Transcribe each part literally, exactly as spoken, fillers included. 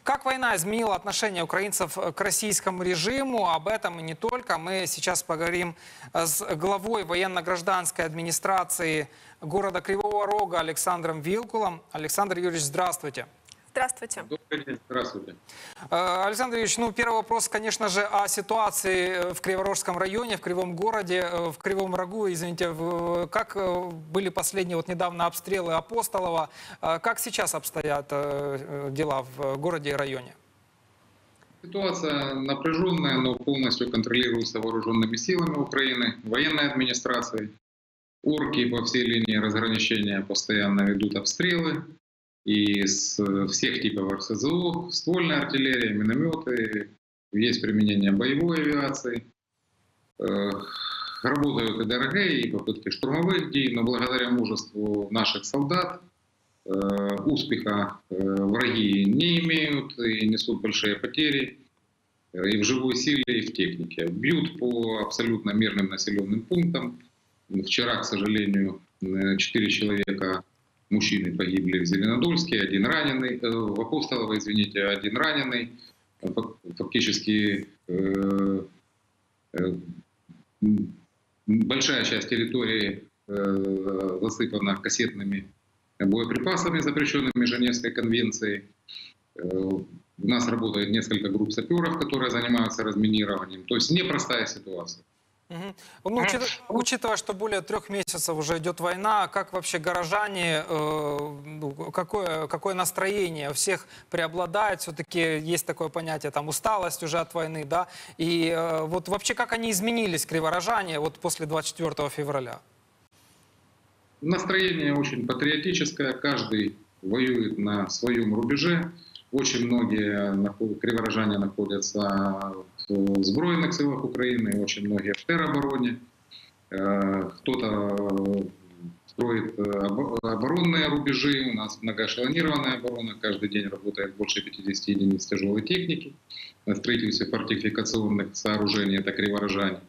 Как война изменила отношение украинцев к российскому режиму? Об этом и не только. Мы сейчас поговорим с главой военно-гражданской администрации города Кривого Рога Александром Вилкулом. Александр Юрьевич, здравствуйте. Здравствуйте. Добрый день, здравствуйте. Александр Юрьевич, ну, первый вопрос, конечно же, о ситуации в Криворожском районе, в Кривом городе, в Кривом Рогу, извините. Как были последние вот недавно обстрелы Апостолова? Как сейчас обстоят дела в городе и районе? Ситуация напряженная, но полностью контролируется вооруженными силами Украины, военной администрацией. Орки по всей линии разграничения постоянно ведут обстрелы. И с всех типов эр эс зэ о, ствольная артиллерия, минометы, есть применение боевой авиации. Работают и дэ эр гэ, и попытки штурмовых дій, но благодаря мужеству наших солдат успеха враги не имеют и несут большие потери и в живой силе, и в технике. Бьют по абсолютно мирным населенным пунктам. Вчера, к сожалению, четыре человека, мужчины, погибли в Зеленодольске, один раненый, в Апостолово, извините, один раненый. Фактически э, э, большая часть территории э, засыпана кассетными боеприпасами, запрещенными Женевской конвенцией. Э, у нас работает несколько групп саперов, которые занимаются разминированием. То есть непростая ситуация. Угу. Ну, учитывая, учитывая, что более трех месяцев уже идет война, как вообще горожане, э, какое, какое настроение у всех преобладает? Все-таки есть такое понятие, там, усталость уже от войны, да? И э, вот вообще как они изменились, криворожане, вот после двадцать четвёртого февраля? Настроение очень патриотическое, каждый воюет на своем рубеже. Очень многие криворожане находятся в Збройных силах Украины, очень многие в теробороне. Кто-то строит оборонные рубежи, у нас многоэшелонированная оборона, каждый день работает больше пятидесяти единиц тяжелой техники. На строительстве фортификационных сооружений это криворожане.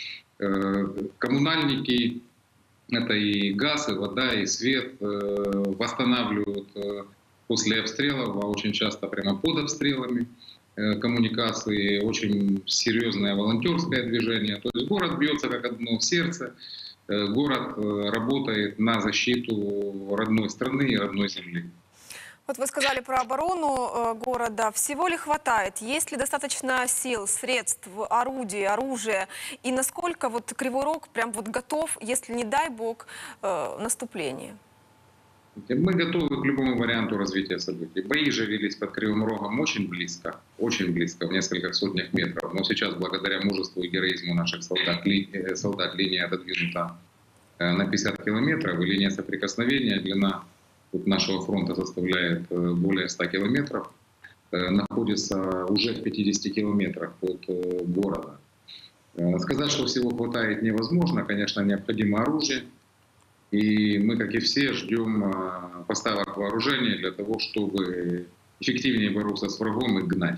Коммунальники, это и газ, и вода, и свет, восстанавливают после обстрелов, а очень часто прямо под обстрелами коммуникации, очень серьезное волонтерское движение. То есть город бьется как одно в сердце, город работает на защиту родной страны и родной земли. Вот вы сказали про оборону города. Всего ли хватает? Есть ли достаточно сил, средств, орудий, оружия? И насколько вот Кривой Рог прям вот готов, если не дай бог, наступление? Мы готовы к любому варианту развития событий. Бои же велись под Кривым Рогом очень близко, очень близко, в нескольких сотнях метров. Но сейчас, благодаря мужеству и героизму наших солдат, ли, солдат линия отодвинута на пятьдесят километров, и линия соприкосновения, длина нашего фронта составляет более ста километров, находится уже в пятидесяти километрах от города. Сказать, что всего хватает, невозможно. Конечно, необходимо оружие. И мы, как и все, ждем поставок вооружения для того, чтобы эффективнее бороться с врагом и гнать.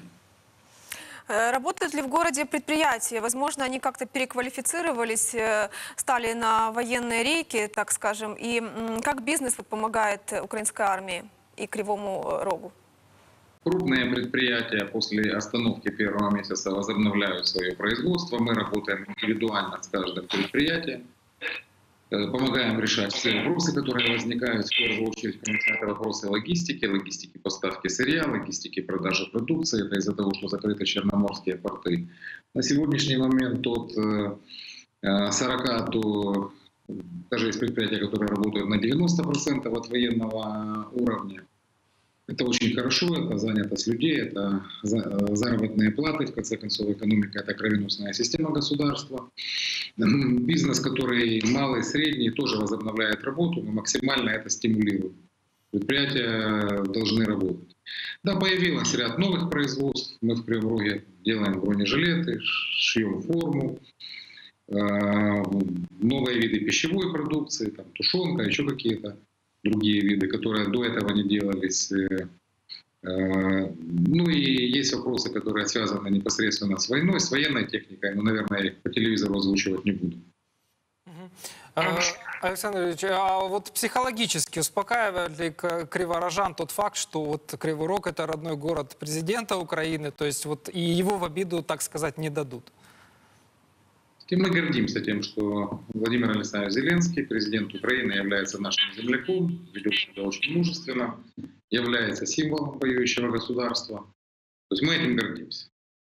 Работают ли в городе предприятия? Возможно, они как-то переквалифицировались, стали на военные рейки, так скажем. И как бизнес помогает украинской армии и Кривому Рогу? Крупные предприятия после остановки первого месяца возобновляют свое производство. Мы работаем индивидуально с каждым предприятием. Помогаем решать все вопросы, которые возникают. В первую очередь, конечно, это вопросы логистики, логистики поставки сырья, логистики продажи продукции. Это из-за того, что закрыты черноморские порты. На сегодняшний момент от сорока до, даже есть предприятия, которые работают на девяносто процентов от военного уровня. Это очень хорошо, это занятость людей, это заработные платы, в конце концов, экономика — это кровеносная система государства. Бизнес, который малый, средний, тоже возобновляет работу, мы максимально это стимулируем. Предприятия должны работать. Да, появилось ряд новых производств. Мы в Кривом Роге делаем бронежилеты, шьем форму, новые виды пищевой продукции, там, тушенка, еще какие-то другие виды, которые до этого не делались. Ну и есть вопросы, которые связаны непосредственно с войной, с военной техникой, но, наверное, я их по телевизору озвучивать не буду. Э, Александр Ильич, а вот психологически успокаивает ли к- криворожан тот факт, что вот Кривой Рог — это родной город президента Украины, то есть вот и его в обиду, так сказать, не дадут? И мы гордимся тем, что Владимир Александрович Зеленский, президент Украины, является нашим земляком, ведет себя очень мужественно, является символом воюющего государства. То есть мы этим гордимся.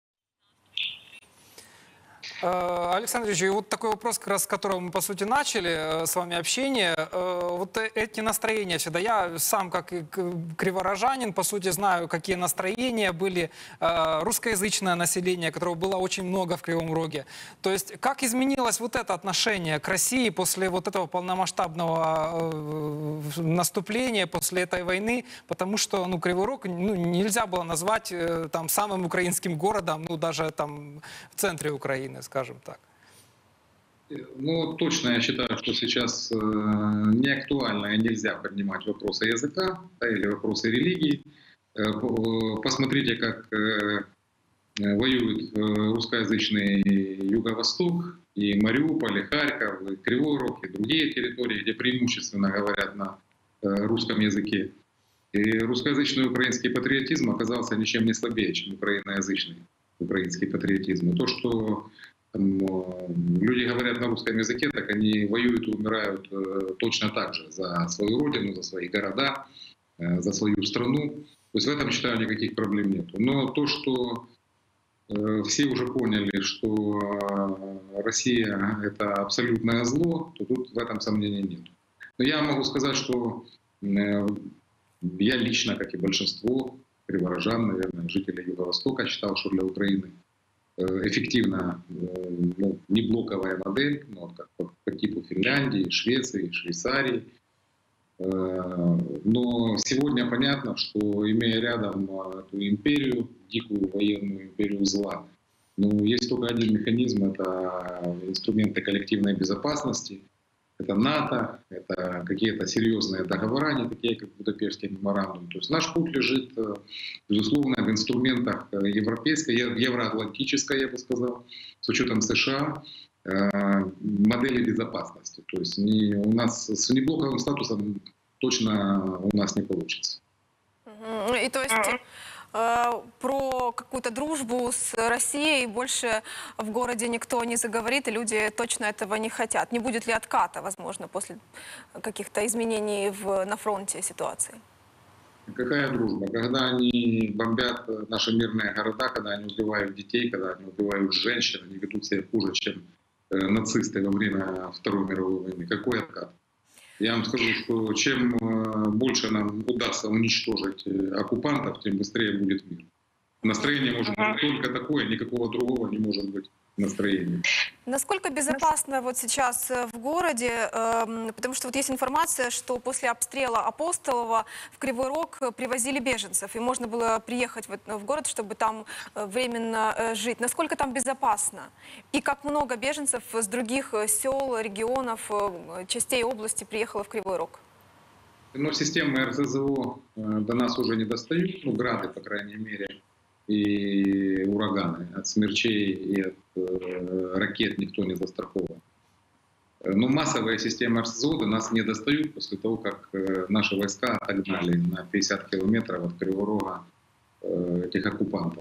Э, Александр Ильич, и вот такой вопрос, как раз с которого мы, по сути, начали э, с вами общение. Э, Вот э- эти настроения всегда. Я сам, как и к- криворожанин, по сути, знаю, какие настроения были э, русскоязычное население, которого было очень много в Кривом Роге. То есть как изменилось вот это отношение к России после вот этого полномасштабного э, наступления, после этой войны? Потому что, ну, Кривой Рог, ну, нельзя было назвать э, там самым украинским городом, ну, даже там в центре Украины, скажем так. Ну, точно я считаю, что сейчас э, не актуально и нельзя поднимать вопросы языка, да, или вопросы религии. Э, по- посмотрите, как э, воюют э, русскоязычный Юго-Восток, и Мариуполь, и Харьков, и Кривой Рог, и другие территории, где преимущественно говорят на э, русском языке. И русскоязычный украинский патриотизм оказался ничем не слабее, чем украиноязычный украинский патриотизм. И то, что там, э, люди говорят на русском языке, так они воюют и умирают э, точно так же за свою родину, за свои города, э, за свою страну. То есть в этом, считаю, никаких проблем нет. Но то, что э, все уже поняли, что э, Россия — это абсолютное зло, то тут в этом сомнений нет. Но я могу сказать, что э, я лично, как и большинство криворожан, наверное, жителей Юго-Востока, считал, что для Украины э, эффективна э, ну, не блоковая модель, но вот как по, по типу Финляндии, Швеции, Швейцарии. Э, Но сегодня понятно, что, имея рядом э, эту империю, дикую военную империю зла, ну, есть только один механизм — это инструменты коллективной безопасности. Это НАТО, это какие-то серьезные договора, не такие, как Будапештский меморандум. То есть наш путь лежит, э, безусловно, в инструментах э, европейской, е- евроатлантической, я бы сказал, с учетом США, э, модели безопасности. То есть не, у нас с внеблоковым статусом точно у нас не получится. Мгм. И то есть э, про какую-то дружбу с Россией больше в городе никто не заговорит, и люди точно этого не хотят. Не будет ли отката, возможно, после каких-то изменений в, на фронте ситуации? Какая дружба? Когда они бомбят э, наши мирные города, когда они убивают детей, когда они убивают женщин, они ведут себя хуже, чем э, нацисты во время Второй мировой войны. Какой откат? Я вам скажу, что чем э, больше нам удастся уничтожить э, оккупантов, тем быстрее будет мир. Настроение может быть только такое, никакого другого не может быть настроения. Насколько безопасно вот сейчас э, в городе, эм, потому что вот есть информация, что после обстрела Апостолова в Кривой Рог э, привозили беженцев, и можно было приехать в, эт- в город, чтобы там э, временно э, жить. Насколько там безопасно? И как много беженцев с других э, сел, регионов, э, частей области приехало в Кривой Рог? Но системы эр зэ зэ о э, до нас уже не достают, ну, грады, по крайней мере, и ураганы. От смерчей и от э, ракет никто не застрахован. Э, Но массовые системы эр зэ зэ о до нас не достают после того, как э, наши войска отогнали на пятьдесят километров от Кривого Рога э, этих оккупантов.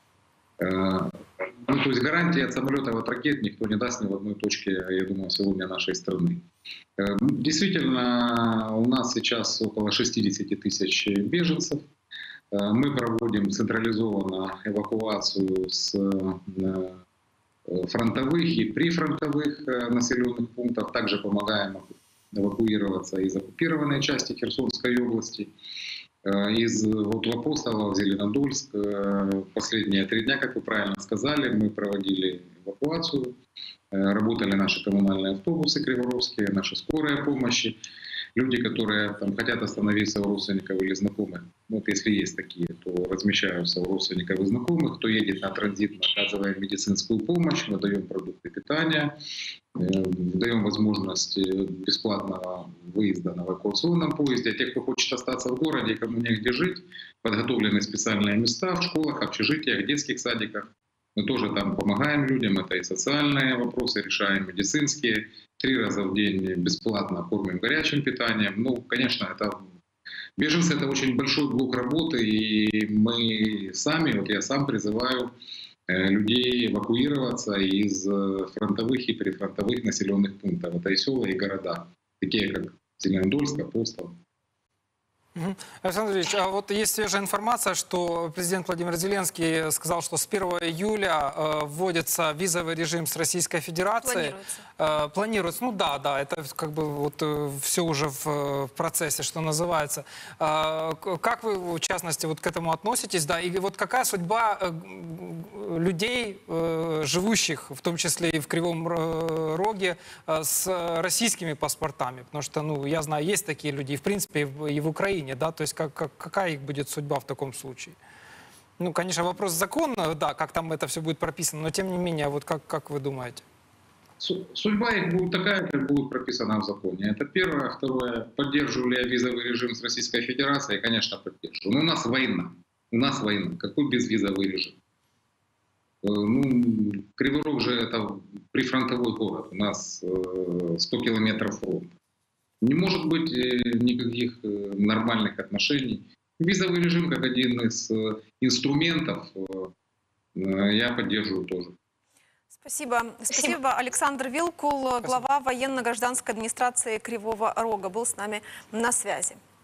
Э, Ну, то есть гарантии от самолетов, от ракет никто не даст ни в одной точке, я думаю, сегодня нашей страны. Э, Действительно, у нас сейчас около шестидесяти тысяч беженцев. Э, Мы проводим централизованно эвакуацию с э, фронтовых и прифронтовых э, населенных пунктов. Также помогаем эвакуироваться из оккупированной части Херсонской области. Э, Из вот в Апостолово, в Зеленодольск э, последние три дня, как вы правильно сказали, мы проводили эвакуацию. Э, Работали наши коммунальные автобусы криворожские, наши скорые помощи. Люди, которые там хотят остановиться у родственников или знакомых, ну, вот если есть такие, то размещаются у родственников и знакомых. Кто едет на транзит, мы оказываем медицинскую помощь, мы даем продукты питания, э, даем возможность э, бесплатного выезда на эвакуационном поезде. А те, кто хочет остаться в городе и кому негде жить, подготовлены специальные места в школах, общежитиях, детских садиках. Мы тоже там помогаем людям, это и социальные вопросы решаем, медицинские. Три раза в день бесплатно кормим горячим питанием. Ну, конечно, это беженцы — это очень большой блок работы, и мы сами, вот я сам призываю людей эвакуироваться из фронтовых и прифронтовых населенных пунктов. Это и села, и города, такие как Зеленодольск, Апостол. Александр Ильич, а вот есть свежая информация, что президент Владимир Зеленский сказал, что с первого июля э, вводится визовый режим с Российской Федерацией. Планируется. Э, планируется. Ну да, да, это как бы вот э, все уже в, в процессе, что называется. Э, как вы, в частности, вот к этому относитесь? Да, и вот какая судьба э, людей, э, живущих, в том числе и в Кривом Роге, э, с российскими паспортами? Потому что, ну, я знаю, есть такие люди, и в принципе, и в, и в Украине. Да, то есть как, как, какая их будет судьба в таком случае? Ну, конечно, вопрос закона, да, как там это все будет прописано, но тем не менее, вот как, как вы думаете? Судьба их будет такая, как будет прописана в законе. Это первое. Второе. Поддерживаю ли я визовый режим с Российской Федерацией? Конечно, поддерживаю. Но у нас война. У нас война. Какой безвизовый режим? Ну, Кривой Рог же это прифронтовой город. У нас сто километров фронта. Не может быть никаких нормальных отношений. Визовый режим как один из инструментов я поддерживаю тоже. Спасибо. Спасибо. Александр Вилкул, глава военно-гражданской администрации Кривого Рога, был с нами на связи.